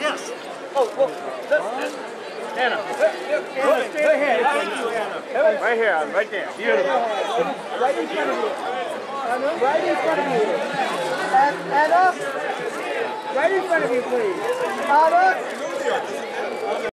Yes. Oh, well, this. Anna. Anna, straight ahead. Thank you, Anna. Right here, right there. Beautiful. Right in front of you. Right in front of you. And up. Right in front of you, please. Anna.